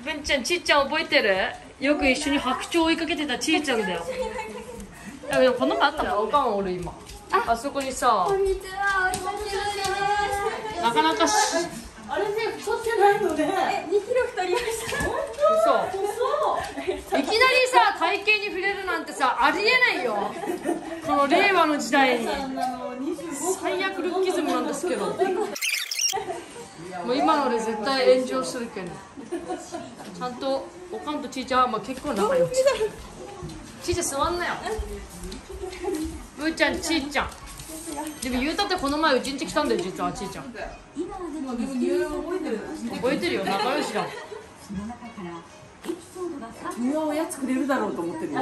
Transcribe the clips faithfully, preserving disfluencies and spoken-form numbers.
文ちゃん、ちいちゃん覚えてる？よく一緒に白鳥追いかけてたちいちゃんだよ。でもこの前あったもん。おかんおる今。あそこにさ。 こんにちは、お久しぶりです。 なかなかし。 あれね、太ってないのね。 え、にキロ太りました。 そう。いきなりさ、体型に触れるなんてさ、ありえないよ。この令和の時代に。最悪ルッキズムなんですけど。もう今ので絶対炎上するけど。ちゃんとおかんとちいちゃんはまあ結構仲良し。ちいちゃん座んなよ。ぶーちゃん、ちいちゃん。でも言うたってこの前うちんち来たんだよ、実はちいちゃん。覚えてるよ、仲良しだ。 庭おやつくれるだろうと思ってるよ。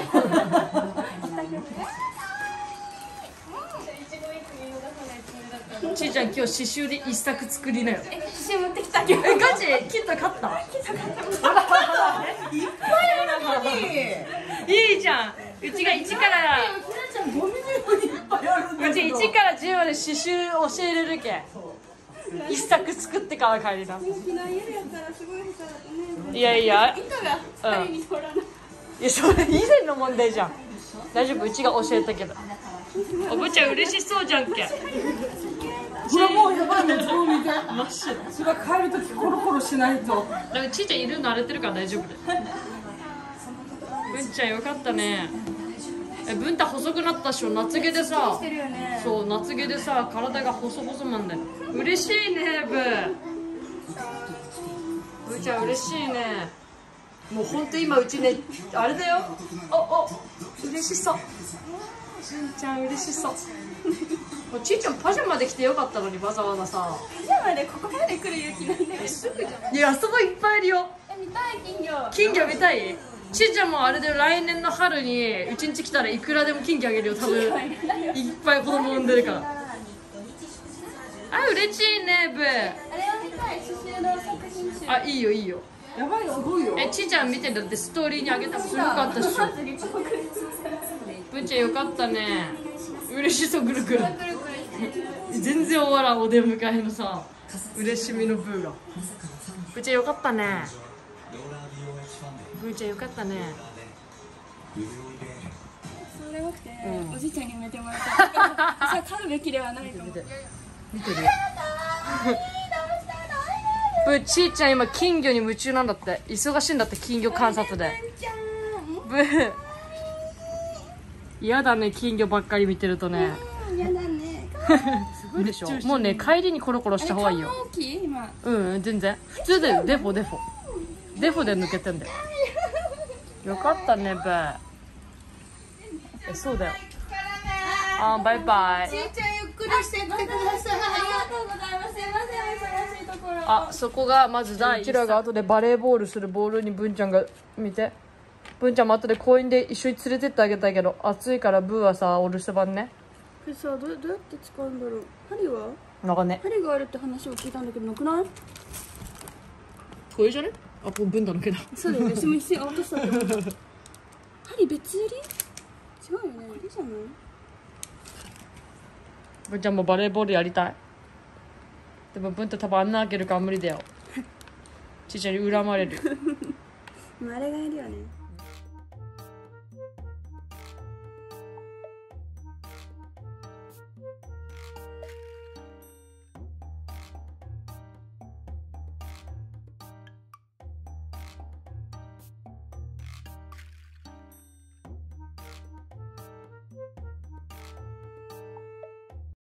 ちいちゃん、今日刺繍で一作作りなよ。 え、刺繍持ってきた。 え、ガチ？キット買った？ いっぱいあるのに。 いいじゃん。うちがいちからちゃんゴミのようにいっぱいあるんだうちいちからじゅうまで刺繍教えれるけん。一作作ってから帰りな。いやいや。うん。いや、それ以前の問題じゃん。大丈夫、うちが教えたけど。おぶちゃん嬉しそうじゃんけ。 これもうやばいね、そう見て。真っ白。それは帰るときコロコロしないと。 だからちいちゃんいるの慣れてるから大丈夫だよ。ぶんちゃんよかったね。え、ぶんた細くなったっしょ、夏毛でさ。そう、夏毛でさ、体が細々なんだよ。嬉しいね、ぶ。ぶーちゃん嬉しいね。もう本当今うちね、あれだよ。おお、嬉しそう。ぶんちゃん嬉しそう。もうちいちゃんパジャマで来てよかったのに、わざわざさ。 パジャマでここまで来る勇気ないんだけど。 すぐじゃん。いや、あそこいっぱいいるよ。 え、見たい、金魚。 金魚見たい？ちいちゃんもあれで来年の春にうちんち来たらいくらでも金魚あげるよ、多分。いっぱい子供産んでるから。あ、嬉しいね、ブ。 あれを見たい、刺繍の作品集。 あ、いいよいいよ。 やばい、すごいよ。 え、ちいちゃん見てだってストーリーにあげたもすごかったっしょ。ぶんちゃんよかったね。嬉しそうぐるぐる。全然終わらん、お出迎えのさ、嬉しみのブーが。ぶんちゃんよかったね。ぶんちゃんよかったね。 そうでなくて、うん、おじいちゃんに埋めてもらったからそれ買うべきではないと思って見てるよ。ぶちーちゃん今金魚に夢中なんだって。忙しいんだって、金魚観察で。ぶ嫌だね、金魚ばっかり見てるとね。 嫌だね。 すごいでしょ。もうね、帰りにコロコロした方がいいよ。 大きい今。 うん、全然普通だよ。デフォデフォデフォで抜けてんだよ。よかったね、ぶ。え、そうだよ。あ、バイバイ。 ちいちゃんゆっくりしてってください。ありがとうございます。すいません、お忙しいところ。 あ、そこがまず第一。うちらが後でバレーボールするボールにぶんちゃんが見て。ぶんちゃんも後で公園で一緒に連れてってあげたいけど、暑いからブーはさ、お留守番ね。 これさ、どうどうやって使うんだろう。針は？ なんかね。 針があるって話を聞いたんだけど、なくない？ これじゃね？あ、これぶんだのけだ。 そうだよね。私も一瞬落としたって思った。針別売り？違うよね。いいじゃない？ ぶんちゃんもバレーボールやりたい。でもぶんと多分あんな開けるから無理だよ。ちいちゃんに恨まれる。 あれがいるよね。